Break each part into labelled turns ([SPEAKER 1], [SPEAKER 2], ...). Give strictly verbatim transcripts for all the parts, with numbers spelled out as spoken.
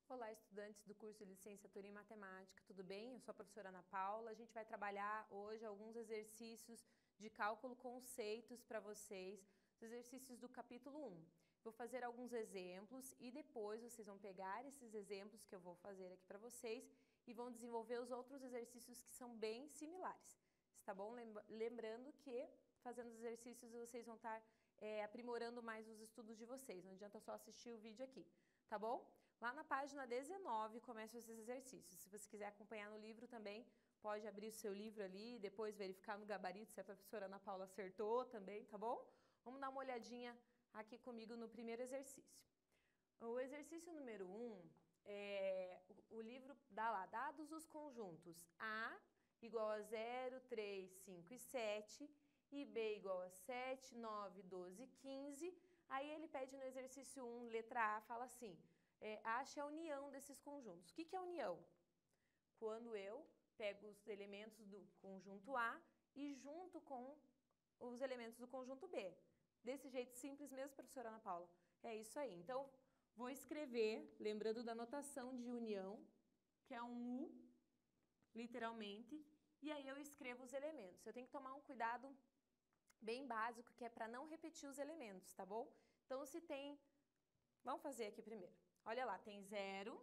[SPEAKER 1] Olá, estudantes do curso de Licenciatura em Matemática, tudo bem? Eu sou a professora Ana Paula. A gente vai trabalhar hoje alguns exercícios de cálculo conceitos para vocês, os exercícios do capítulo um. Vou fazer alguns exemplos e depois vocês vão pegar esses exemplos que eu vou fazer aqui para vocês e vão desenvolver os outros exercícios que são bem similares, está bom? Lembrando que fazendo os exercícios vocês vão estar é, aprimorando mais os estudos de vocês, não adianta só assistir o vídeo aqui, tá bom? Lá na página dezenove começam esses exercícios. Se você quiser acompanhar no livro também, pode abrir o seu livro ali, depois verificar no gabarito se a professora Ana Paula acertou também, tá bom? Vamos dar uma olhadinha aqui comigo no primeiro exercício. O exercício número um, é, o, o livro dá lá, dados os conjuntos A igual a zero, três, cinco e sete, e B igual a sete, nove, doze, quinze. Aí ele pede no exercício um, letra A, fala assim, É, ache a união desses conjuntos. O que, que é união? Quando eu pego os elementos do conjunto A e junto com os elementos do conjunto B. Desse jeito simples mesmo, professora Ana Paula? É isso aí. Então, vou escrever, lembrando da notação de união, que é um U, literalmente, e aí eu escrevo os elementos. Eu tenho que tomar um cuidado bem básico, que é para não repetir os elementos, tá bom? Então, se tem... Vamos fazer aqui primeiro. Olha lá, tem zero,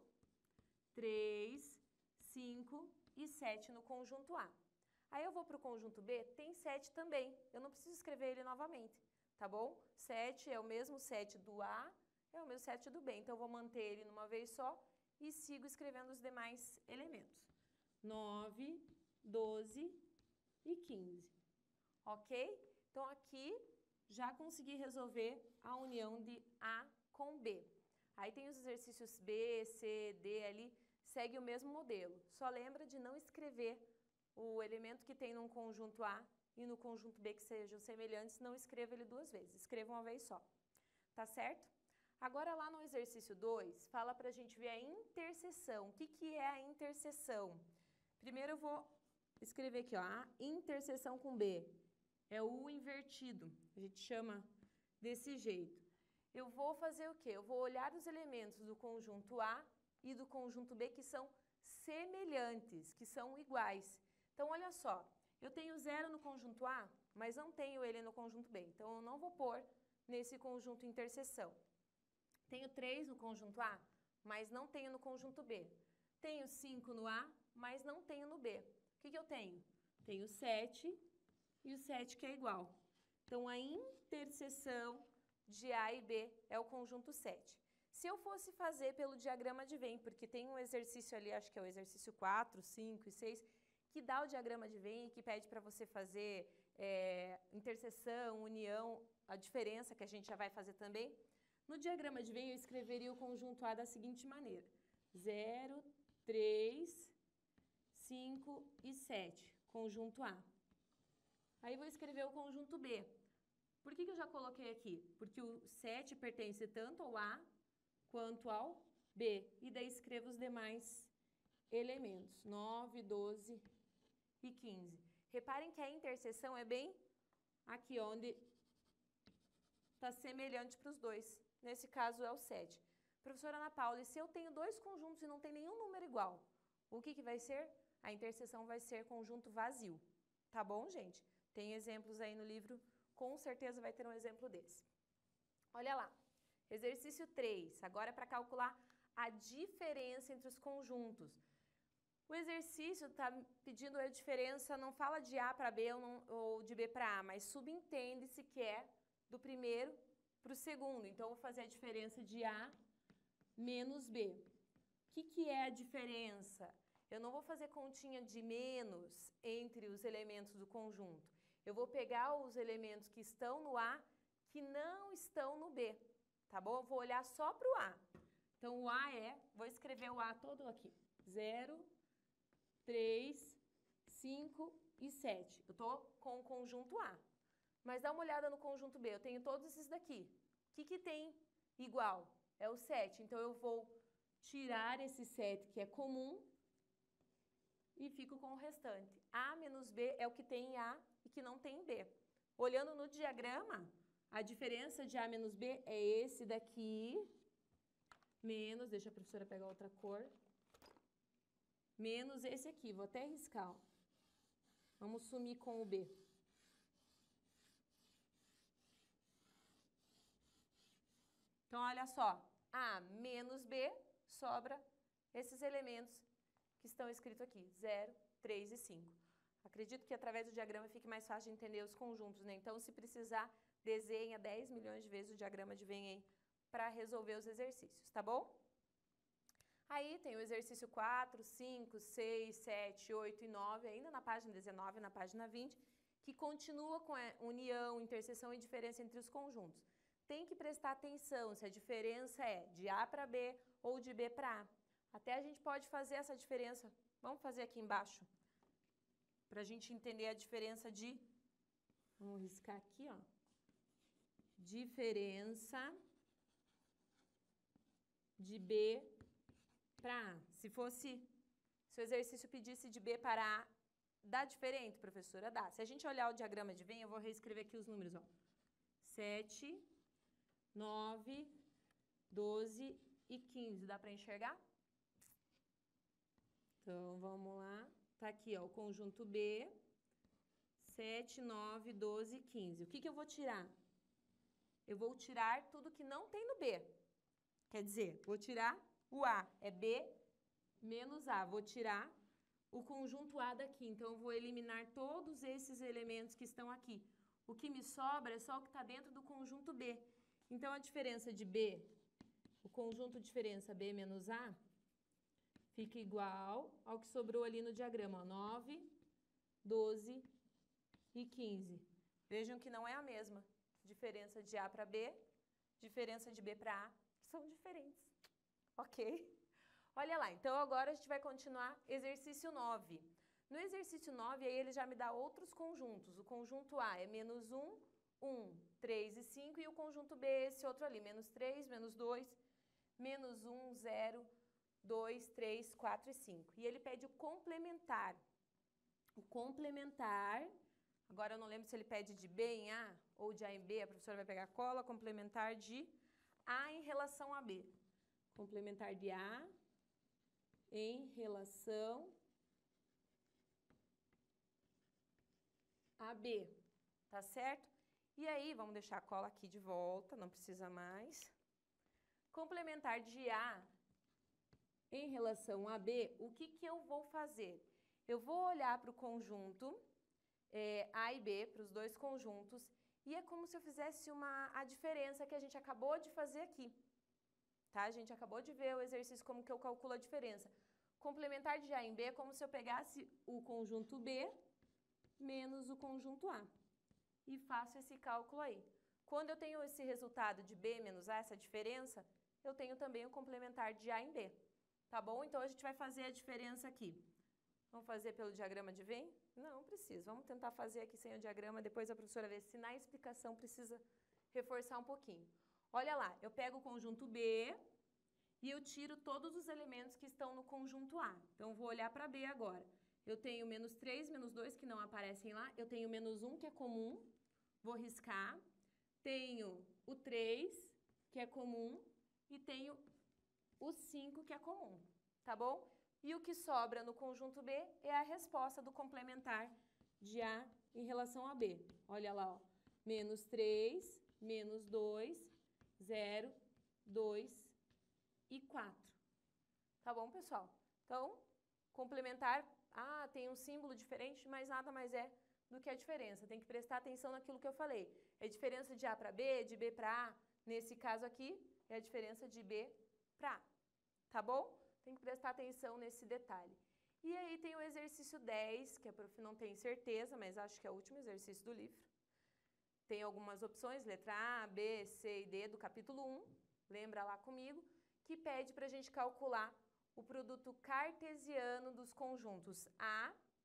[SPEAKER 1] três, cinco e sete no conjunto A. Aí eu vou para o conjunto B, tem sete também. Eu não preciso escrever ele novamente, tá bom? sete é o mesmo sete do A, é o mesmo sete do B. Então, eu vou manter ele numa vez só e sigo escrevendo os demais elementos. nove, doze e quinze. Ok? Então, aqui já consegui resolver a união de A com B. Aí tem os exercícios B, C, D ali, segue o mesmo modelo. Só lembra de não escrever o elemento que tem num conjunto A e no conjunto B que sejam semelhantes, não escreva ele duas vezes, escreva uma vez só. Tá certo? Agora lá no exercício dois, fala pra gente ver a interseção. O que, que é a interseção? Primeiro eu vou escrever aqui, ó, a interseção com B. É o U invertido, a gente chama desse jeito. Eu vou fazer o quê? Eu vou olhar os elementos do conjunto A e do conjunto B que são semelhantes, que são iguais. Então, olha só, eu tenho zero no conjunto A, mas não tenho ele no conjunto B. Então, eu não vou pôr nesse conjunto interseção. Tenho três no conjunto A, mas não tenho no conjunto B. Tenho cinco no A, mas não tenho no B. O que, que eu tenho? Tenho sete e o sete que é igual. Então, a interseção de A e B é o conjunto sete. Se eu fosse fazer pelo diagrama de Venn, porque tem um exercício ali, acho que é o exercício quatro, cinco e seis, que dá o diagrama de Venn e que pede para você fazer é, interseção, união, a diferença que a gente já vai fazer também. No diagrama de Venn eu escreveria o conjunto A da seguinte maneira. zero, três, cinco e sete, conjunto A. Aí vou escrever o conjunto B. Por que, que eu já coloquei aqui? Porque o sete pertence tanto ao A quanto ao B. E daí escrevo os demais elementos, nove, doze e quinze. Reparem que a interseção é bem aqui, onde está semelhante para os dois. Nesse caso é o sete. Professora Ana Paula, e se eu tenho dois conjuntos e não tem nenhum número igual, o que, que vai ser? A interseção vai ser conjunto vazio. Tá bom, gente? Tem exemplos aí no livro, com certeza vai ter um exemplo desse. Olha lá, exercício três, agora é para calcular a diferença entre os conjuntos. O exercício está pedindo a diferença, não fala de A para B ou, não, ou de B para A, mas subentende-se que é do primeiro para o segundo. Então, eu vou fazer a diferença de A menos B. O que, que é a diferença? Eu não vou fazer continha de menos entre os elementos do conjunto. Eu vou pegar os elementos que estão no A que não estão no B, tá bom? Eu vou olhar só para o A. Então, o A é, vou escrever o A todo aqui, zero, três, cinco e sete. Eu estou com o conjunto A. Mas dá uma olhada no conjunto B, eu tenho todos esses daqui. O que, que tem igual? É o sete. Então, eu vou tirar esse sete que é comum e fico com o restante. A menos B é o que tem em A e que não tem em B. Olhando no diagrama, a diferença de A menos B é esse daqui menos, deixa a professora pegar outra cor, menos esse aqui, vou até riscar, ó. Vamos sumir com o B. Então, olha só, A menos B, sobra esses elementos que estão escritos aqui, zero, três e cinco. Acredito que através do diagrama fique mais fácil de entender os conjuntos, né? Então, se precisar, desenha dez milhões de vezes o diagrama de Venn aí para resolver os exercícios, tá bom? Aí tem o exercício quatro, cinco, seis, sete, oito e nove, ainda na página dezenove e na página vinte, que continua com a união, interseção e diferença entre os conjuntos. Tem que prestar atenção se a diferença é de A para B ou de B para A. Até a gente pode fazer essa diferença. Vamos fazer aqui embaixo, para a gente entender a diferença de... Vamos riscar aqui, ó. Diferença de B para A. Se fosse, se o exercício pedisse de B para A, dá diferente, professora? Dá. Se a gente olhar o diagrama de Venn, eu vou reescrever aqui os números, ó. sete, nove, doze e quinze. Dá para enxergar? Então, vamos lá. Tá aqui, ó, o conjunto B, sete, nove, doze e quinze. O que que eu vou tirar? Eu vou tirar tudo que não tem no B. Quer dizer, vou tirar o A, é B menos A. Vou tirar o conjunto A daqui. Então, eu vou eliminar todos esses elementos que estão aqui. O que me sobra é só o que está dentro do conjunto B. Então, a diferença de B, o conjunto de diferença B menos A, fica igual ao que sobrou ali no diagrama, ó, nove, doze e quinze. Vejam que não é a mesma. Diferença de A para B, diferença de B para A, são diferentes. Ok? Olha lá, então agora a gente vai continuar exercício nove. No exercício nove, aí ele já me dá outros conjuntos. O conjunto A é menos um, um, três e cinco, e o conjunto B é esse outro ali, menos três, menos dois, menos um, zero, dois, três, quatro e cinco. E ele pede o complementar. O complementar, agora eu não lembro se ele pede de B em A ou de A em B, a professora vai pegar a cola, complementar de A em relação a B. Complementar de A em relação a B, tá certo? E aí, vamos deixar a cola aqui de volta, não precisa mais. Complementar de A em relação a B, o que que eu vou fazer? Eu vou olhar para o conjunto é, A e B, para os dois conjuntos, e é como se eu fizesse uma, a diferença que a gente acabou de fazer aqui. Tá? A gente acabou de ver o exercício como que eu calculo a diferença. Complementar de A em B é como se eu pegasse o conjunto B menos o conjunto A. E faço esse cálculo aí. Quando eu tenho esse resultado de B menos A, essa diferença, eu tenho também o complementar de A em B. Tá bom? Então, a gente vai fazer a diferença aqui. Vamos fazer pelo diagrama de Venn? Não, não precisa. Vamos tentar fazer aqui sem o diagrama, depois a professora vê se na explicação precisa reforçar um pouquinho. Olha lá, eu pego o conjunto B e eu tiro todos os elementos que estão no conjunto A. Então, vou olhar para B agora. Eu tenho menos três, menos dois, que não aparecem lá. Eu tenho menos um, que é comum. Vou riscar. Tenho o três, que é comum. E tenho o cinco, que é comum. Tá bom? E o que sobra no conjunto B é a resposta do complementar de A em relação a B. Olha lá, ó. Menos três, menos dois, zero, dois e quatro. Tá bom, pessoal? Então, complementar... Ah, tem um símbolo diferente, mas nada mais é do que a diferença. Tem que prestar atenção naquilo que eu falei. É a diferença de A para B, de B para A. Nesse caso aqui, é a diferença de B para A. Tá bom? Tem que prestar atenção nesse detalhe. E aí tem o exercício dez, que a prof não tem certeza, mas acho que é o último exercício do livro. Tem algumas opções, letra A, B, C e D do capítulo um. Lembra lá comigo? Que pede para a gente calcular o produto cartesiano dos conjuntos A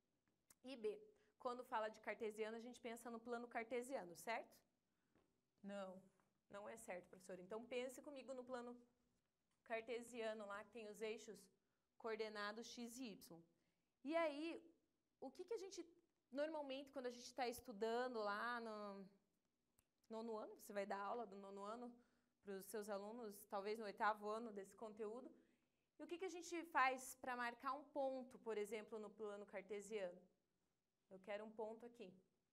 [SPEAKER 1] e B. Quando fala de cartesiano, a gente pensa no plano cartesiano, certo? Não, não é certo, professora. Então, pense comigo no plano cartesiano lá, que tem os eixos coordenados x e y. E aí, o que que a gente, normalmente, quando a gente está estudando lá no nono ano, você vai dar aula do nono ano, para os seus alunos, talvez no oitavo ano desse conteúdo. E o que, que a gente faz para marcar um ponto, por exemplo, no plano cartesiano? Eu quero um ponto aqui.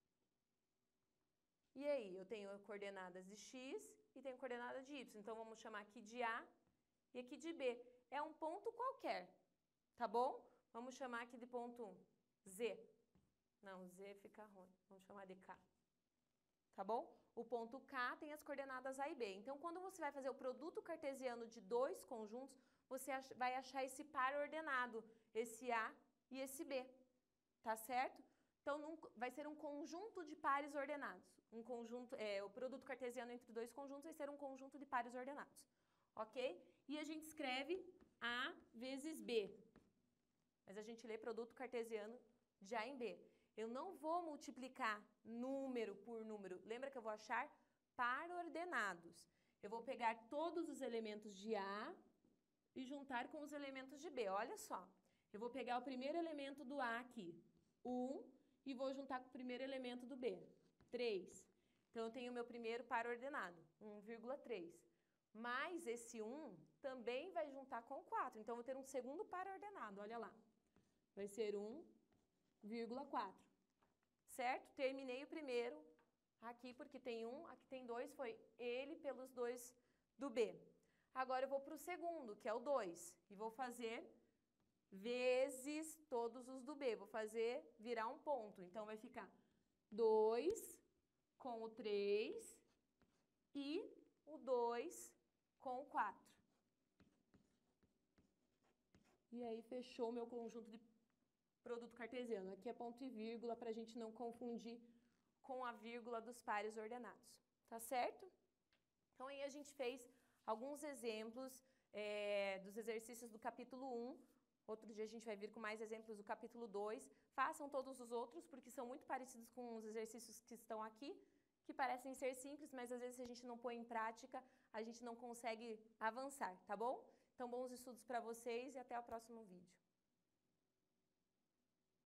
[SPEAKER 1] E aí, eu tenho coordenadas de x e tenho coordenada de y. Então, vamos chamar aqui de A e aqui de B. É um ponto qualquer, tá bom? Vamos chamar aqui de ponto Z. Não, Z fica ruim. Vamos chamar de K. Tá bom? O ponto K tem as coordenadas A e B. Então, quando você vai fazer o produto cartesiano de dois conjuntos, você vai achar esse par ordenado, esse A e esse B. Tá certo? Então, num, vai ser um conjunto de pares ordenados. Um conjunto, é, o produto cartesiano entre dois conjuntos vai ser um conjunto de pares ordenados. Ok? E a gente escreve A vezes B. Mas a gente lê produto cartesiano de A em B. Eu não vou multiplicar número por número. Lembra que eu vou achar par ordenados. Eu vou pegar todos os elementos de A e juntar com os elementos de B. Olha só. Eu vou pegar o primeiro elemento do A aqui, um, e vou juntar com o primeiro elemento do B, três. Então, eu tenho o meu primeiro par ordenado, um vírgula três. Mas esse um também vai juntar com quatro. Então, eu vou ter um segundo par ordenado, olha lá. Vai ser um vírgula quatro. Certo? Terminei o primeiro aqui, porque tem um, aqui tem dois, foi ele pelos dois do B. Agora, eu vou para o segundo, que é o dois, e vou fazer vezes todos os do B. Vou fazer virar um ponto. Então, vai ficar dois com o três e o dois com o quatro. E aí, fechou o meu conjunto de produto cartesiano. Aqui é ponto e vírgula para a gente não confundir com a vírgula dos pares ordenados. Tá certo? Então, aí a gente fez alguns exemplos é, dos exercícios do capítulo um. Outro dia a gente vai vir com mais exemplos do capítulo dois. Façam todos os outros, porque são muito parecidos com os exercícios que estão aqui, que parecem ser simples, mas às vezes se a gente não põe em prática, a gente não consegue avançar, tá bom? Então, bons estudos para vocês e até o próximo vídeo.